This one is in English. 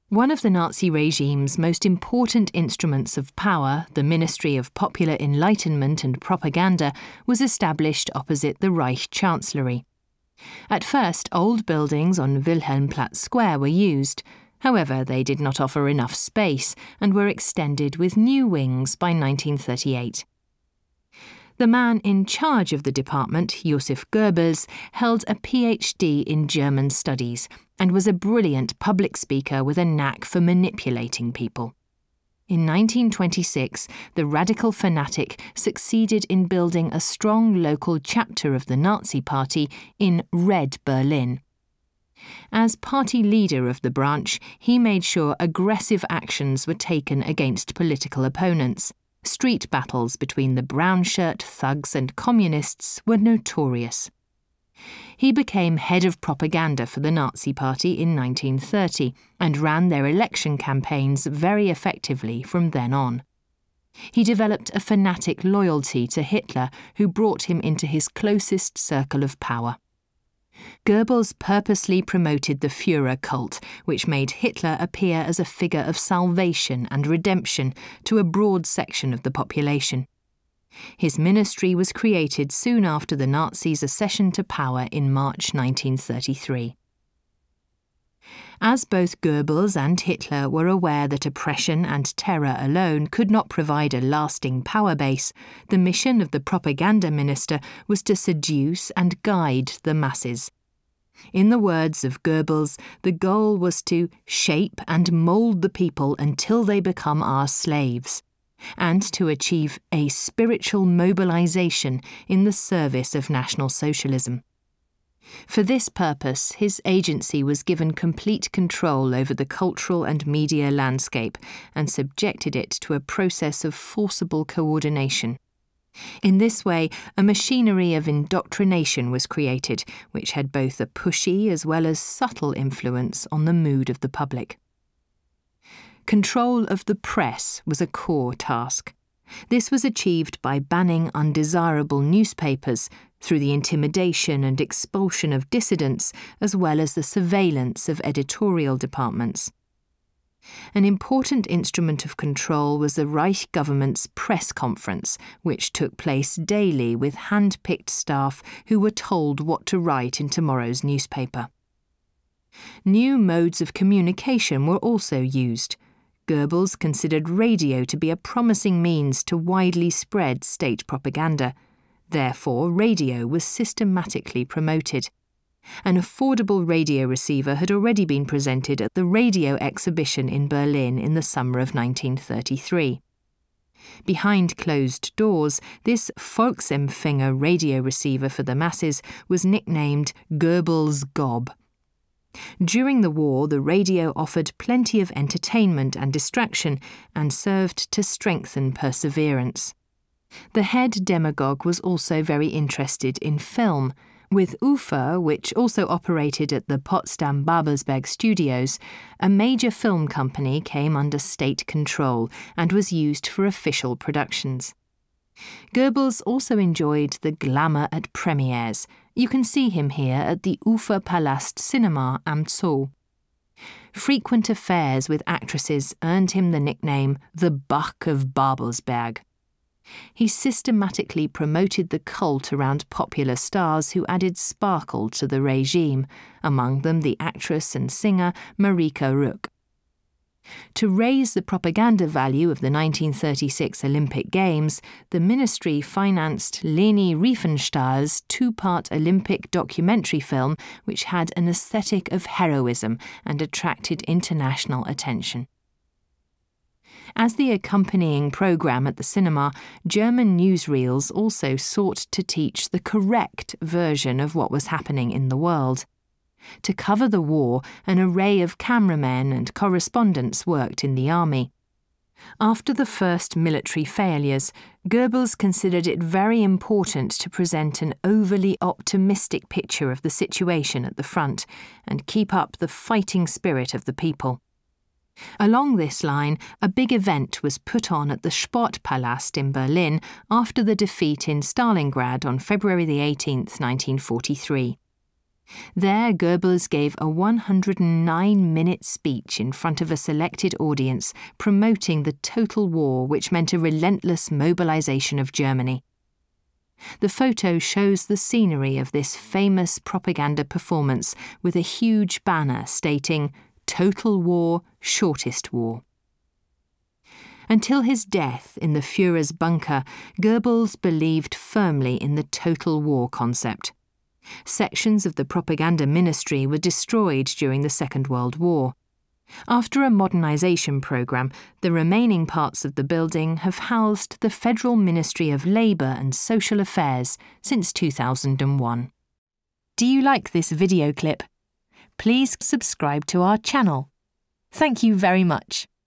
One of the Nazi regime's most important instruments of power, the Ministry of Popular Enlightenment and Propaganda, was established opposite the Reich Chancellery. At first, old buildings on Wilhelmplatz Square were used. However, they did not offer enough space and were extended with new wings by 1938. The man in charge of the department, Joseph Goebbels, held a PhD in German studies and was a brilliant public speaker with a knack for manipulating people. In 1926, the radical fanatic succeeded in building a strong local chapter of the Nazi Party in Red Berlin. As party leader of the branch, he made sure aggressive actions were taken against political opponents. Street battles between the brown-shirt thugs and communists were notorious. He became head of propaganda for the Nazi Party in 1930 and ran their election campaigns very effectively from then on. He developed a fanatic loyalty to Hitler, who brought him into his closest circle of power. Goebbels purposely promoted the Führer cult, which made Hitler appear as a figure of salvation and redemption to a broad section of the population. His ministry was created soon after the Nazis' accession to power in March 1933. As both Goebbels and Hitler were aware that oppression and terror alone could not provide a lasting power base, the mission of the propaganda minister was to seduce and guide the masses. In the words of Goebbels, the goal was to shape and mould the people until they become our slaves, and to achieve a spiritual mobilization in the service of National Socialism. For this purpose, his agency was given complete control over the cultural and media landscape and subjected it to a process of forcible coordination. In this way, a machinery of indoctrination was created, which had both a pushy as well as subtle influence on the mood of the public. Control of the press was a core task. This was achieved by banning undesirable newspapers, through the intimidation and expulsion of dissidents, as well as the surveillance of editorial departments. An important instrument of control was the Reich government's press conference, which took place daily with hand-picked staff who were told what to write in tomorrow's newspaper. New modes of communication were also used. Goebbels considered radio to be a promising means to widely spread state propaganda. Therefore, radio was systematically promoted. An affordable radio receiver had already been presented at the radio exhibition in Berlin in the summer of 1933. Behind closed doors, this Volksempfänger radio receiver for the masses was nicknamed Goebbels' Gob. During the war, the radio offered plenty of entertainment and distraction and served to strengthen perseverance. The head demagogue was also very interested in film. With Führer, which also operated at the Potsdam-Babelsberg studios, a major film company came under state control and was used for official productions. Goebbels also enjoyed the glamour at premieres. You can see him here at the Uferpalast Cinema am Zoo. Frequent affairs with actresses earned him the nickname the Buck of Babelsberg. He systematically promoted the cult around popular stars who added sparkle to the regime, among them the actress and singer Marika Rück. To raise the propaganda value of the 1936 Olympic Games, the ministry financed Leni Riefenstahl's two-part Olympic documentary film, which had an aesthetic of heroism and attracted international attention. As the accompanying programme at the cinema, German newsreels also sought to teach the correct version of what was happening in the world. To cover the war, an array of cameramen and correspondents worked in the army. After the first military failures, Goebbels considered it very important to present an overly optimistic picture of the situation at the front and keep up the fighting spirit of the people. Along this line, a big event was put on at the Sportpalast in Berlin after the defeat in Stalingrad on February 18, 1943. There, Goebbels gave a 109-minute speech in front of a selected audience promoting the total war, which meant a relentless mobilization of Germany. The photo shows the scenery of this famous propaganda performance with a huge banner stating, "Total War, Shortest War." Until his death in the Führer's bunker, Goebbels believed firmly in the total war concept. Sections of the propaganda ministry were destroyed during the Second World War. After a modernization program, the remaining parts of the building have housed the Federal Ministry of Labour and Social Affairs since 2001. Do you like this video clip? Please subscribe to our channel. Thank you very much.